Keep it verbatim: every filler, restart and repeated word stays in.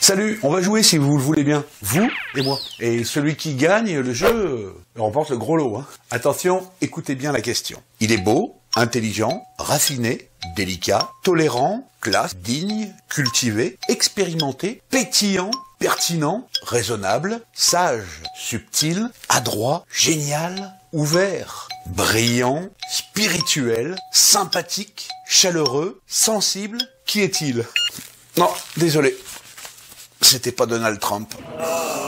Salut, on va jouer si vous le voulez bien, vous et moi. Et celui qui gagne le jeu remporte le gros lot. Hein. Attention, écoutez bien la question. Il est beau, intelligent, raffiné, délicat, tolérant, classe, digne, cultivé, expérimenté, pétillant, pertinent, raisonnable, sage, subtil, adroit, génial, ouvert, brillant, spirituel, sympathique, chaleureux, sensible. Qui est-il? Non, désolé. C'était pas Donald Trump.